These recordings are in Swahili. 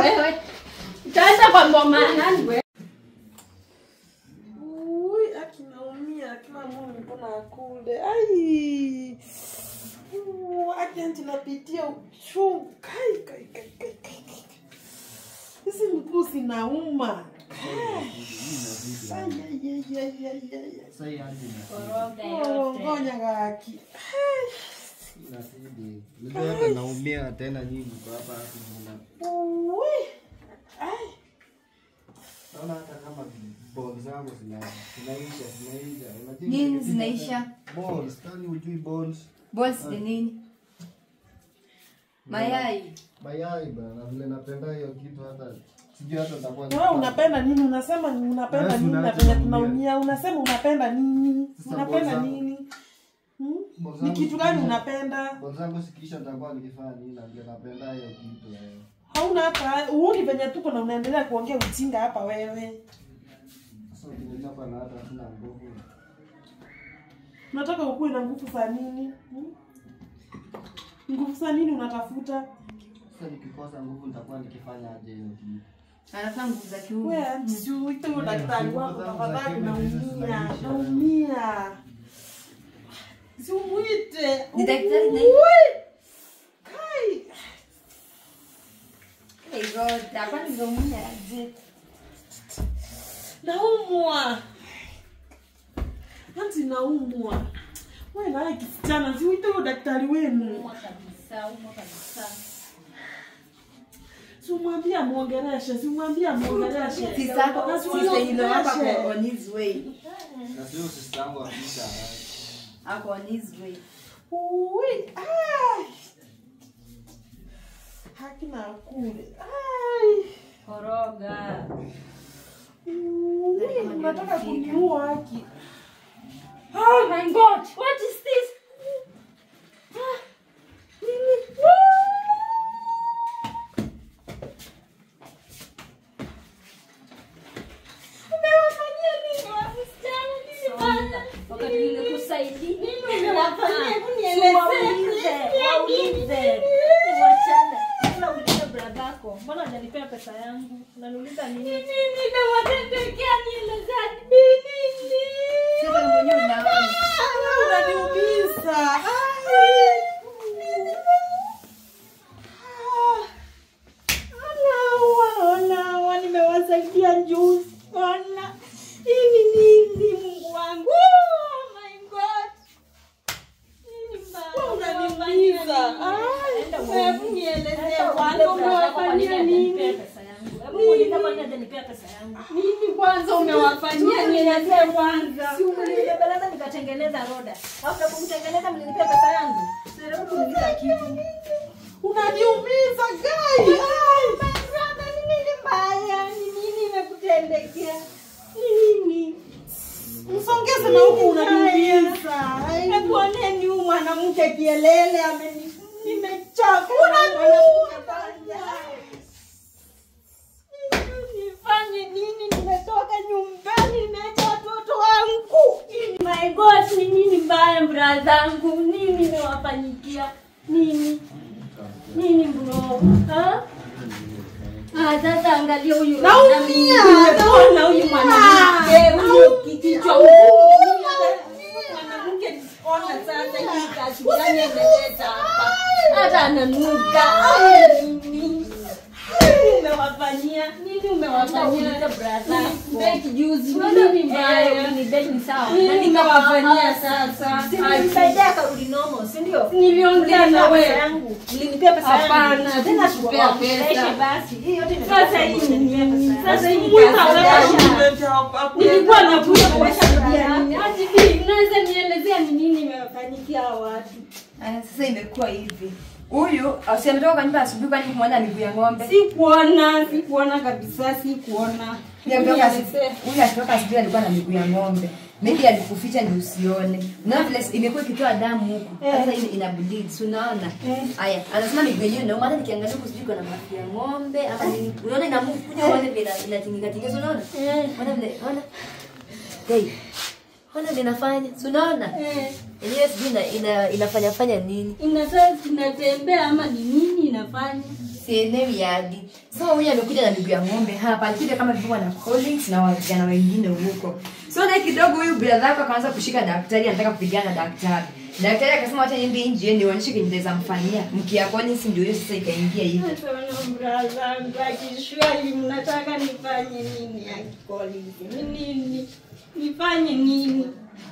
wewe. Utaenda kwa ngoma nani wewe? Ui, akinaumia kila mmoja mbona akule. Ai. Aje napitia uchungu. Kai. Hizi miguu zinauma. Ngoja gaki. Ndio naumia tena nyingi kwa hapa Ui. Ai. naona hata kama balls zangu zinaisha. Nini zinaisha? Balls, kani ujui balls? Balls ni nini? Mayai bana, vile napenda hiyo kitu hata sijui hata nitakuwa. Wewe unapenda nini? Unasema unapenda nini na penye tunaumia? Unasema unapenda nini? Unapenda nini? Ni kitu gani unapenda? Balls zangu sikisha nitakuwa nikifanya nini na vile napenda hiyo kitu Hauna hata uoni venye tuko na unaendelea kuongea ujinga hapa wewe. Sasa ukinipa na hata sina nguvu. Unataka ukue na nguvu za nini? Nguvu za nini unatafuta? Sasa nikikosa nguvu nitakuwa nikifanya aje hiyo kitu? anafanya nguvu za kiume. Wewe msiuite daktari wako tafadhali, naumia. Simuite. Ni daktari na Kai. Hey Rhodha, kwani unaumia aje? Naumwa. Anti naumwa. Wewe naye kisichana, siuite daktari wenu. Umwa kabisa. Simwambia muongeleshe. Sista hilo hapa on his way. Na sio sista yangu afika. Ako on his way. Ui, ai. Hakina kule. Ai. Koroga. Ui, unataka kuniua haki. Oh my God, what is this? Wakati nilikusaidia nini unafanya? Waulize. Wachana. Kila uliza bradako. Mbona hujanipa pesa yangu? Unaniuliza nini? Nini nimewatendekea nieleze nini? Sasa mwenyewe unaona. Unaniumiza. Ona, nimewasaidia juzi. Ona. Nini Mungu wangu? Oh my God. Nini mbaya? Unaniumiza. Hebu nielezee kwanza umewafanyia nini? Nini kwanza umewafanyia? Nielezee kwanza. Si umenibebeleza nikatengeneza Rhodha. Alafu kumtengeneza mlinipea pesa yangu. Sasa kuniuliza kitu. Unaniumiza guys. My brother, ni nini mbaya? Ni nini nimekutendekea? Nini? Msongeze na huko unaniumiza. Hebu oneni huyu mwanamke kielele nimechoka. Nifanye nini? Nimetoka nyumbani, nimeacha watoto wangu. My God, ni nini mbaya brazangu? Nini nimewafanyikia? Nini bro? Sasa angalia huyu. Naumia. Naona huyu mwanamke, huyu kichwa huyu. Mwanamke ona sasa hii kazi gani ameleta hapa? Hata ananuka. Nini umewafanyia brother? Beki juzi. Nini mbaya? Ni beki sawa. Nini nimewafanyia sasa? Nilisaidia karudi normal, si ndio? Niliongea na wewe yangu. Nilinipea pesa yangu. Hapana, tena kupea pesa. Basi. Hii yote ni sasa hii. Sasa hii nilikuwa nakuja kuwasaidia nini? Hadi hivi unaweza nielezea ni nini nimewafanyikia watu? Sasa imekuwa hivi. Huyu asemetoka kwa nyumba asubuhi kwani kumwona miguu ya ng'ombe. Sikuona kabisa, sikuona. Huyu akitoka asubuhi alikuwa na miguu ya ng'ombe. Maybe alikuficha ndio usione. Na vile imekuwa ikitoa damu huko. Sasa ina bleed, unaona? Haya, anasema miguu yenyewe ndio maana nikiangalia huko sijui kuna mafi ya ng'ombe ama nini. Unaona ina move kuja wale vile inatingika tingika, unaona? Unaona vile, unaona? Hey. Ona linafanya. Unaona? Yenyewe sijui inafanya nini? Inataka tunatembea ama ni nini inafanya? Sielewi hadi. So huyu amekuja na miguu ya ng'ombe hapa. Alikuja kama vile na Collins na vijana wengine huko. So na kidogo huyu brother yako akaanza kushika daktari, anataka kupigana na daktari. Daktari akasema acha niende nje nionyeshe kile nitaweza mfanyia. Mkia Collins ndio hiyo sasa ikaingia hivi. Sasa brother, akishwali mnataka nifanye nini Collins? Nini? Nifanye nini?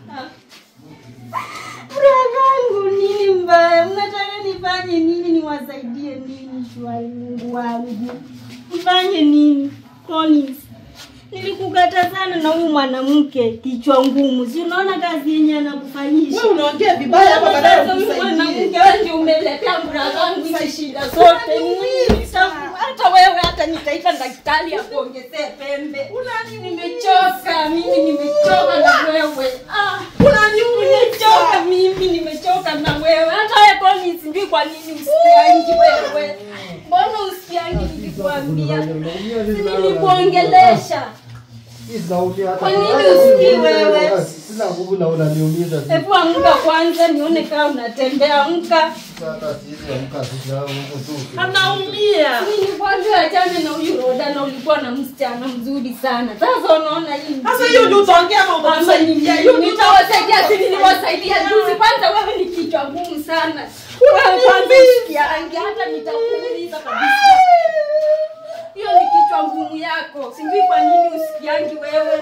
Brother, nini mbaya? Mnataka nifanye nini? Niwasaidie nini shwali Mungu wangu? Nifanye nini? Collins, nilikukata sana na huyu mwanamke kichwa ngumu. Si unaona kazi yenyewe anakufanyisha. Wewe unaongea vibaya hapa baadaye ukusaidie. Mwanamke wewe ndio umeletea brother wangu hizi shida zote. Hata wewe hata nitaita daktari akuongezee pembe. Nimechoka, mimi nimechoka na wewe. Nimechoka mimi, nimechoka na wewe. Hata wewe Collins sijui kwa nini usikiangi wewe. Mbona usikiangi nilikwambia? Nilikuongelesha. Kwa nini usikii wewe? Sina nguvu na unaniumiza. Hebu amka kwanza nione kama unatembea. Amka. Sasa sisi amka sisi huko tu. Anaumia. Nilikwambia achane na huyu Rhodha na ulikuwa na msichana mzuri sana. Sasa unaona hii. Sasa hiyo ndio utaongea mambo kusaidia. Hiyo nitawasaidia sisi niwasaidia. Kwanza wewe ni kichwa ngumu sana. Wewe kwanza usikiangi hata nitakuuliza kabisa. Hiyo ni kichwa ngumu yako. Sijui kwa nini usikiangi wewe.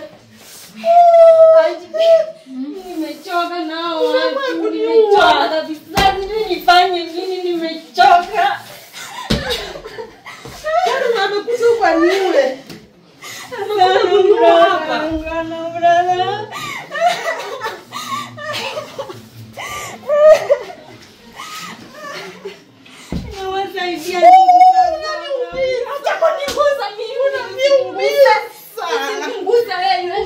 Nimechoka nao watu. Nimechoka kabisa. Nifanye nini? Nimechoka. Kama amekuja kwa niwe. Brother. Nawasaidia. Acha kuniguza mimi. Usiniguza wewe.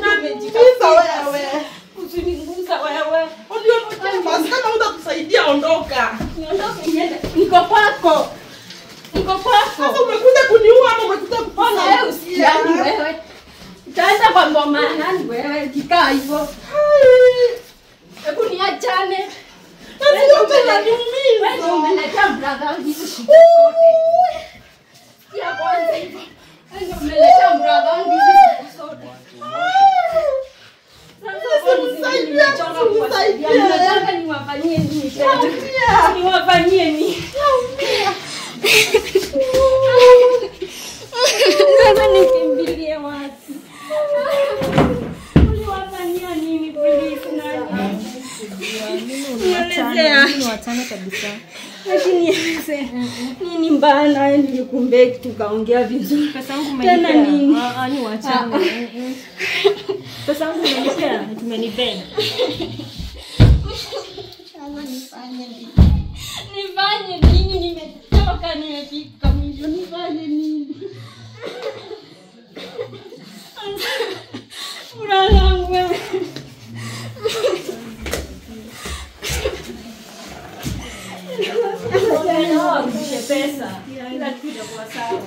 Usiniguza wewe. Basi kama utakusaidia ondoka. Niondoke niende. Niko kwako. Sasa umekuja kuniua ama umekuja kupona? Wewe usiani wewe. Utaenda kwa mboma nani wewe kikaa hivyo. Hebu niachane. Sasa utaniumiza. Wewe umeleta brother wangu hizo shida zote. Ya kwanza hivyo. Wewe umeleta brother wangu hizo shida zote. Nataka niwafanyie nini tena? Niwafanyie nini? Sasa nikimbilie wapi? Uliwafanyia nini polisi nani? Mimi watana kabisa. Lakini nini mbaya naye nilikumbe tukaongea vizuri. Pesa yangu tena nini? Ni wachana. Pesa yangu umenipea, tumenipenda. Nifanye nini? Nimechoka, nimefika mwisho. Nifanye nini? Mwanangu wewe. Kurudishe pesa. Kila kitu itakuwa sawa.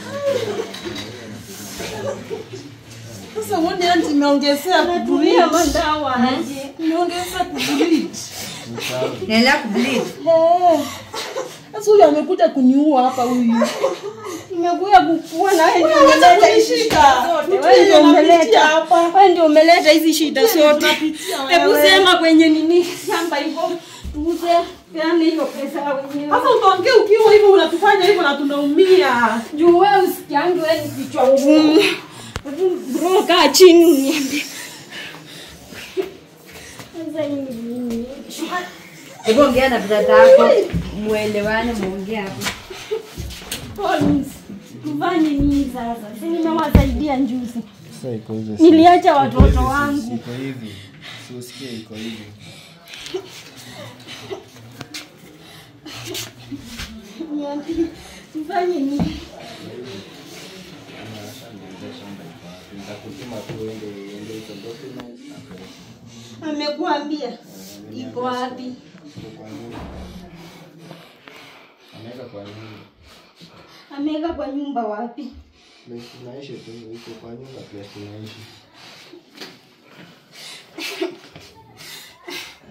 Sasa uone anti nimeongezea Natumia madawa aje. Nimeongezea kubleed. Naendelea kubleed. Sasa huyu amekuja kuniua hapa huyu. Nimekuja kukua na wewe ndio Umeleta umeleta hizi shida zote. Wewe ndio umeleta hapa. Wewe ndio umeleta hizi shida zote. Hebu sema kwenye nini shamba hivyo. Tuuze peane hiyo pesa wenyewe. Sasa utaongea ukiwa hivyo unatufanya hivyo na tunaumia. Juu wewe usikiangi wewe ni kichwa ngumu. Bro kaa chini uniambie. Sasa hii ni nini? Hebu ongea na brother yako. Muelewane muongea hapo. Collins, tufanye nini sasa? Si nimewasaidia njuzi. Sasa iko hivi. Niliacha watoto wangu. Iko hivi. Usikie iko hivi. Tufanye nini? Amekuambia iko wapi? Ameweka kwa nyumba wapi? Tunaishi tu iko kwa nyumba pia tunaishi.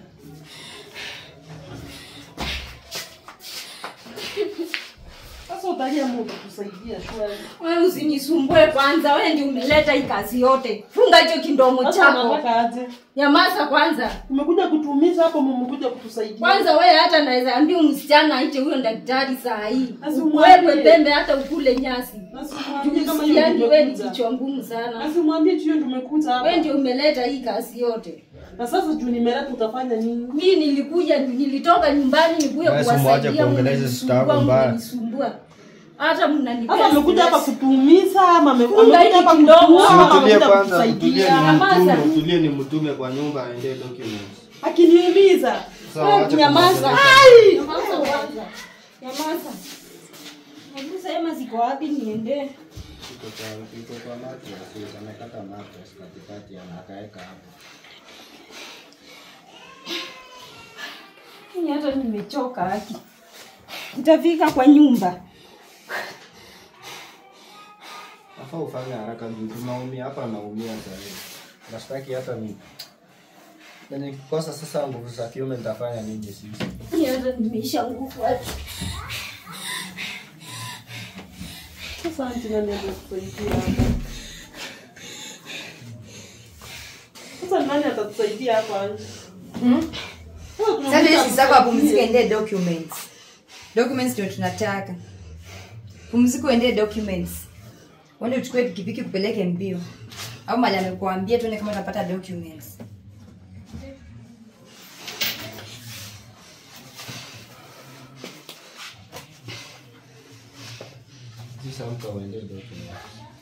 Sasa utalia Mungu kusaidia shwari. Wewe usinisumbue kwanza. Wewe ndio umeleta hii kazi yote. Funga hicho kindomo chako. Nyamaza kwanza. Umekuja kutuumiza hapo, mmekuja kutusaidia. Kwanza wewe hata naweza ambia msichana aite huyo daktari saa hii. Wewe pembe hata ukule nyasi. Asimwambie kama yani wewe ni kichwa ngumu sana. Asimwambie tu tumekuja hapa. Wewe ndio umeleta hii kazi yote. Na sasa juu nimeleta utafanya nini? Mimi nilitoka nyumbani nikuja kuwasaidia. Mnanisumbua. Hata mnanipea. Hata amekuja hapa kutuumiza ama amekuja hapa kutuua. Tulie kwanza, tulie ni mtume kwa nyumba aende documents. Akiniuliza. Nyamaza. Ai! Nyamaza kwanza. Nyamaza. Hebu sema ziko wapi niende? Iko kwa mattress, amekata mattress katikati anakaeka hapo. Mimi hata nimechoka haki. Nitafika kwa nyumba. Afa ufanye haraka juu tunaumia hapa, naumia zaidi. Nastaki hata mimi. Nani kosa sasa nguvu za kiume nitafanya nini sisi? Mimi hata nimeisha nguvu haki. Sasa ndio nani atatusaidia hapa? Sasa nani atatusaidia hapa? Sasa hizi zako apumzike ende documents. Documents ndio tunataka. Pumziko ende documents. Wende uchukue pikipiki kupeleke mbio. Au mali amekuambia tuone kama utapata documents. Sasa mko uende documents.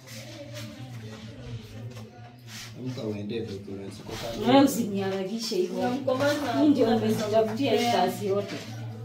Mko uende documents. Wewe usiniharakishe hivyo. Mimi ndio nimejitafutia hii kazi yote.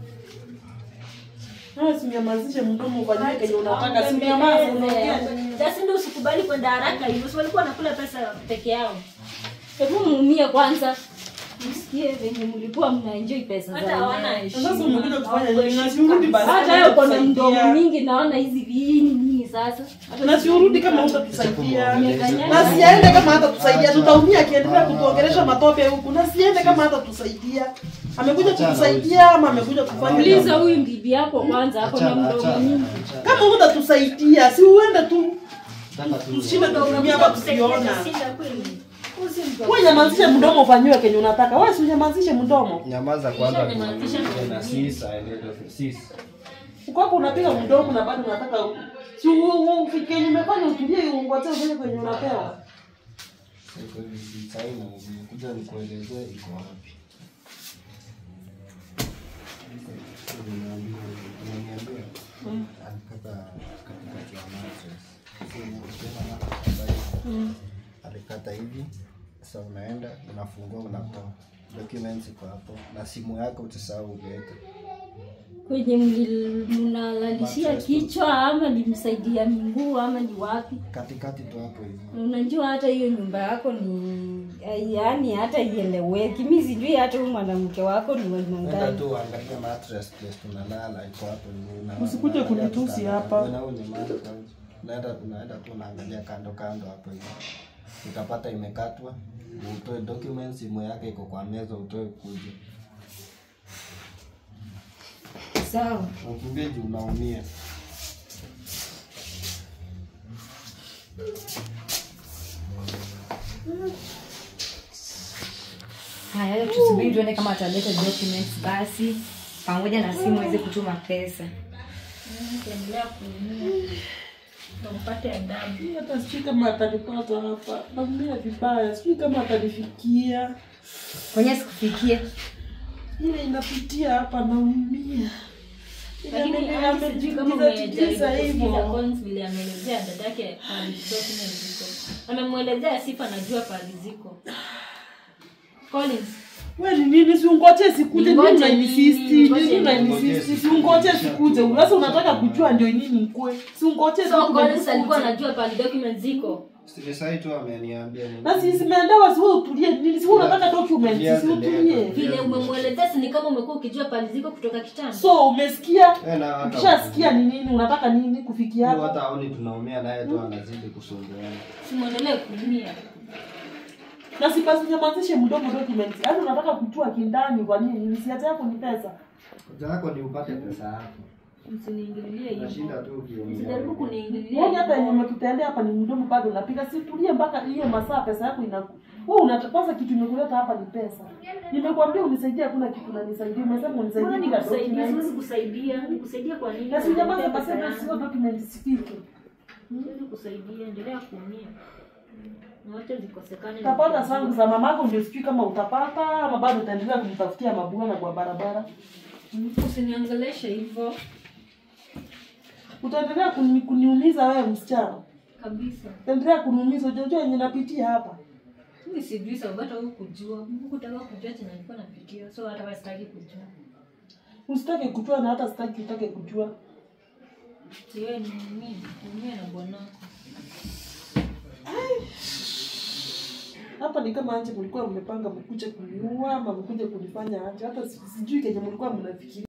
Usinyamazishe mdomo kwa nini kenye unataka, usinyamaze unaongea. Sasa ndio usikubali kwenda haraka hivyo. Si walikuwa wanakula pesa peke yao. Hebu muumie kwanza. Msikie venye mlikuwa mnaenjoy pesa hata hawana heshima. Sasa umekuja kufanya nini? Nasiurudi basi. Hata wewe uko na mdomo mingi naona hizi viini nini sasa. Nasiurudi kama utatusaidia. Na siende kama hata tusaidia, tutaumia akiendelea kutuongelesha matope huku. Na siende kama hata tusaidia. Amekuja kutusaidia ama amekuja kufanya nini? Uliza huyu bibi yako kwanza hapo na mdomo mingi. Kama utatusaidia, si uende tu. Ushinde tunaumia hapa tusiona. Wewe nyamazishe mdomo ufanywe kenye unataka. Wewe si nyamazishe mdomo. Nyamaza kwanza. Na Sista Sista. Uko hapo unapiga mdomo na bado unataka si ufike nimefanya utulie ungoje ufanye kwenye unapewa. Sasa hivi saina nimekuja nikuelezea iko wapi. Alikata katikati ya mattress. Alikata hivi. Sasa unaenda unafungua unatoa documents iko hapo na simu yako usisahau uweke. Kwenye mnalalishia kichwa ama nimsaidia Miguu ama ni wapi? Katikati tu hapo hivi. Unajua hata hiyo nyumba yako ni yani hata ieleweki. Mimi sijui hata huyu mwanamke wako ni wa Nenda ngani. tu angalia mattress place tunalala iko hapo ni. Usikuje kunitusi hapa. Na wewe ni mara unaenda tu unaangalia kando hapo hivi. Utapata imekatwa. Utoe documents, simu yake iko kwa meza, utoe kuje. Sawa. Ukimbie juu unaumia. Haya, tusubiri tuone kama ataleta documents basi pamoja na simu iweze kutuma pesa. Endelea kuumia. Mpate adabu. Hata sijui kama atanipata hapa. Naumia vibaya. Sijui kama atanifikia. Kwenye sikufikia. Ile inapitia hapa naumia. Lakini sijui kama umejaribu hivyo. Collins vile ameelezea dadake aliziko. Amemuelezea Sifa anajua pale ziko. Collins, wewe ni nini si ungoje sikuje nini na insisti si ungoje sikuje sasa unataka kujua ndio nini mkwe si ungoje so Collins alikuwa anajua pale documents ziko Sasa tu ameniambia nini na sisi zimeandawa si wewe utulie nini si unataka documents si utulie vile umemwelezea ni kama umekuwa ukijua pale ziko kutoka kitambo so umesikia ukishasikia ni nini unataka nini kufikia hapo hata haoni tunaumia naye tu anazidi kusumbuana simuendelee kuumia na sipasi nyamazishe mdomo documents hadi unataka kujua kindani kwa nini nisiache yako ni pesa hoja yako ni upate pesa yako Msiniingilie hivyo. Nashinda tu ukiongea. Usijaribu kuniingilia. Wewe hata yenye tutaendea hapa ni mdomo bado unapiga, si tulie mpaka hiyo masaa pesa yako wewe unatakosa kitu imekuleta hapa ni pesa. Nimekuambia unisaidie, hakuna kitu unanisaidia. Umesema unisaidie bila document. Siwezi kusaidia. Nikusaidia kwa nini? Na sijamaza basi sio document sifike. Siwezi kusaidia, endelea kuumia. Na wote zikosekane. Utapata zangu za mamako ndio sijui kama utapata ama bado utaendelea kumtafutia mabwana kwa barabara. Usiniangeleshe hivyo. Utaendelea kuniumiza wewe msichana. Kabisa. Utaendelea kuniumiza, unajua yenye napitia hapa. Mimi sijui sababu hata wewe kujua. Hukutaka kujua tena nilikuwa napitia. So hata wewe sitaki kujua. Usitake kujua na hata sitaki utake kujua. Siwe ni mimi na bwanako. Hapa ni kama anje mlikuwa mmepanga mkuje kuniua ama mkuje kunifanya anje. Hata sijui kenye mlikuwa mnafikiria.